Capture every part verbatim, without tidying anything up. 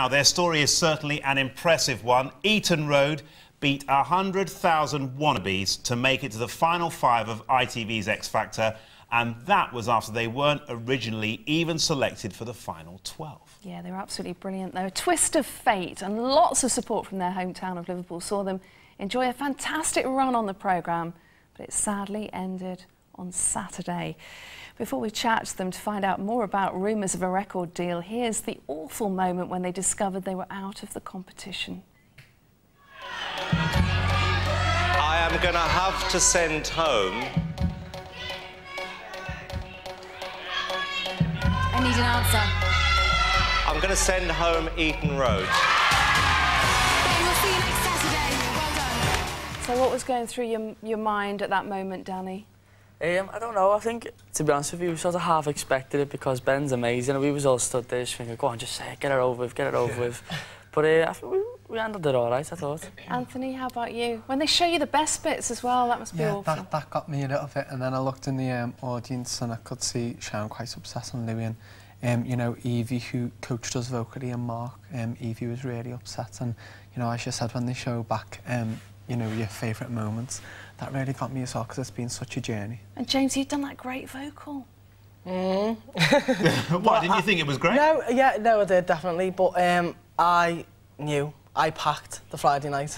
Now, their story is certainly an impressive one. Eton Road beat one hundred thousand wannabes to make it to the final five of I T V's X Factor, and that was after they weren't originally even selected for the final twelve. Yeah, they were absolutely brilliant, though. A twist of fate and lots of support from their hometown of Liverpool saw them enjoy a fantastic run on the programme, but it sadly ended on Saturday. Before we chat to them to find out more about rumours of a record deal, here's the awful moment when they discovered they were out of the competition. I am going to have to send home... I need an answer. I'm going to send home Eton Road. Okay, we'll see you next Saturday. Well done. So what was going through your, your mind at that moment, Danny? Um, I don't know, I think, to be honest with you, we sort of half expected it because Ben's amazing and we was all stood there just thinking, go on, just say it, get it over with, get it over with. But uh, I think we, we handled it all right, I thought. Anthony, how about you? When they show you the best bits as well, that must be yeah, awful. That, that got me a little bit, and then I looked in the um, audience and I could see Sharon quite upset on Louis, and um, you know, Evie, who coached us vocally, and Mark, um, Evie was really upset, and you know, as you said, when they show back, um, you know, your favourite moments, that really got me as well, because it's been such a journey. And James, you've done that great vocal. Mm. Why, didn't you think it was great? No, yeah, no, I did, definitely, but um, I knew. I packed the Friday night.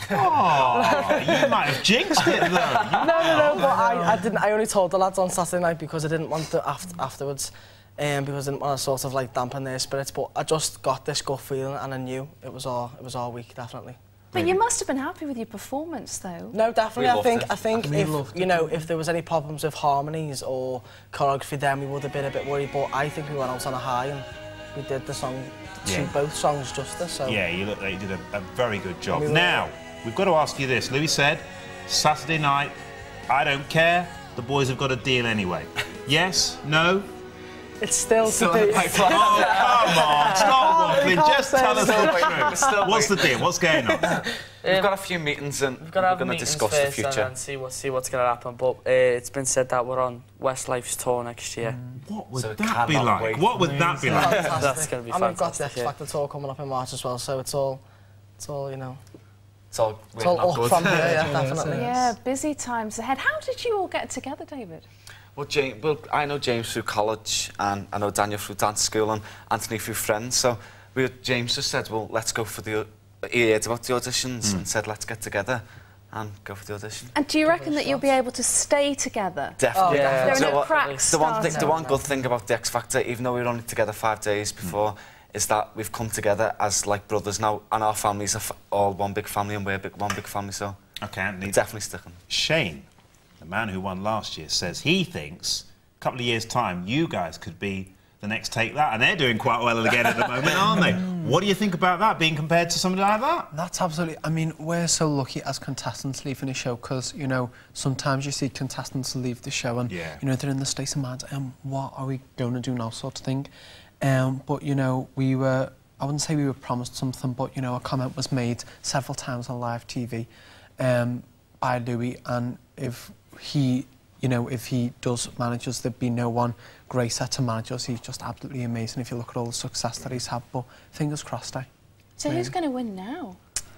Oh, you might have jinxed it, though. You no, no, no, but I, I didn't. I only told the lads on Saturday night because I didn't want to after, afterwards, um, because I didn't want to sort of like dampen their spirits. But I just got this gut feeling, and I knew it was all it was all week, definitely. But you must have been happy with your performance, though. No, definitely. We I think it. I think We if you know if there was any problems with harmonies or choreography, then we would have been a bit worried. But I think we went out on a high and we did the song. To Yeah. both songs justice. So. Yeah, you look like you did a, a very good job. We were- Now, we've got to ask you this. Louis said, Saturday night, I don't care, the boys have got a deal anyway. Yes? No? It's still, Still to in be. the pipeline. Oh, come on, stop Oh, you waffling, can't just say tell us so. the truth. Still What's the deal? What's going on? We've got a few meetings and We've got to we're have going to meetings discuss first the future. and then see, what, see what's going to happen. But uh, it's been said that we're on Westlife's tour next year. What would So that be cannot like? wait. What would that be like? That's going to be And we've got the fantastic. X Yeah. Factor tour coming up in March as well, so it's all, it's all you know, It's all, it's all not up good. from here, yeah, definitely. Yeah, busy times ahead. How did you all get together, David? Well, James, well, I know James through college, and I know Daniel through dance school, and Anthony through friends. So we, James just said, well, let's go for the... He heard about the auditions mm. and said, let's get together and go for the audition. And do you reckon that you'll be able to stay together? Definitely. Oh, Yeah. There are Do you know no what? cracks The one, thing, starting? the one good thing about the X Factor, even though we were only together five days before, mm. is that we've come together as like brothers now, and our families are f all one big family, and we're big, one big family, so Okay, Anthony. we're definitely sticking. Shane, the man who won last year, says he thinks a couple of years' time you guys could be the next Take That, and they're doing quite well again at the moment, aren't they? What do you think about that, being compared to somebody like that? That's absolutely... I mean, we're so lucky as contestants leaving the show, because, you know, sometimes you see contestants leave the show and, Yeah. you know, they're in the state of mind, um, what are we going to do now, sort of thing. Um, but, you know, we were... I wouldn't say we were promised something, but, you know, a comment was made several times on live T V um, by Louis, and if he... You know, if he does manage us, there'd be no one greater to manage us. He's just absolutely amazing if you look at all the success that he's had. But fingers crossed, eh? So Really? who's going to win now?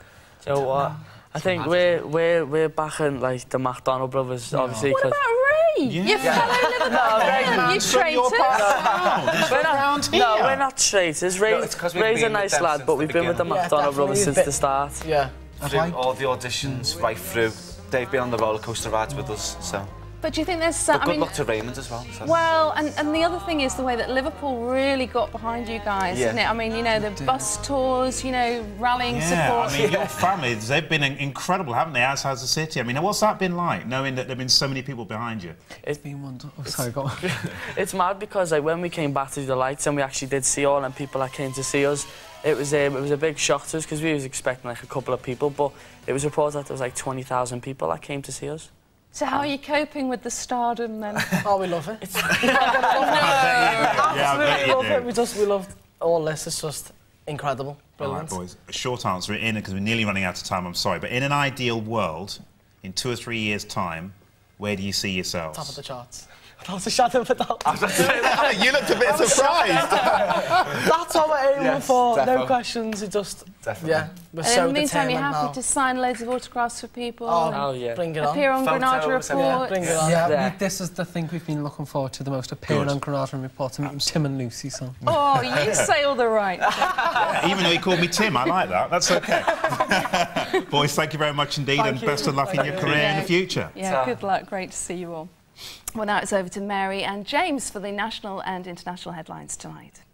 So what? I think we're we're we're backing like the McDonald brothers, obviously. What 'cause about Ray? Yeah. Your fellow Liverpool No, Ray- fan, you traitors. we're not, no, we're not traitors. Ray, No, it's 'cause we've Ray's a been with nice them lad, since but the we've been with the beginning. Yeah, McDonald brothers definitely since a bit- the start. Yeah. Through all the auditions, right through. They've been on the roller coaster rides with us, so... But do you think there's some... But good I mean, luck to Raymond as well. So. well, and, and the other thing is the way that Liverpool really got behind you guys, Yeah. isn't it? I mean, you know, the bus tours, you know, rallying Yeah, support. I mean, your families, they've been incredible, haven't they, outside the city? I mean, what's that been like, knowing that there have been so many people behind you? It's been wonderful. Oh, sorry, go on. It's mad because like when we came back to do the lights and we actually did see all them people that came to see us, it was um, it was a big shock to us because we was expecting like a couple of people, but it was reported that there was like twenty thousand people that came to see us. So how are you coping with the stardom then? Oh, we love it. Yeah, I bet Absolutely you love do. it. We just we love all this. It's just incredible, All right, brilliant. boys. A short answer in, because we're nearly running out of time, I'm sorry, but in an ideal world, in two or three years' time, where do you see yourselves? Top of the charts. That's a shadow of a doubt. You looked a bit surprised. That's what we're aiming Yes, for. defo. No questions. It just, Definitely. yeah. We're And so in the meantime, you're determined happy now. to sign loads of autographs for people. Oh, and Oh, yeah. bring it on. appear on Granada Photos, Report. Yeah, bring it on. Yeah, Yeah. we, this is the thing we've been looking forward to the most, appearing Good. on Granada Report and meeting Tim and Lucy. So. Oh, you say all the right. Even though he called me Tim, I like that. That's okay. Boys, thank you very much indeed, Thank and you. best of luck in Thank your you. career in Yeah. the future. Yeah, good luck. Great to see you all. Well, now it's over to Mary and James for the national and international headlines tonight.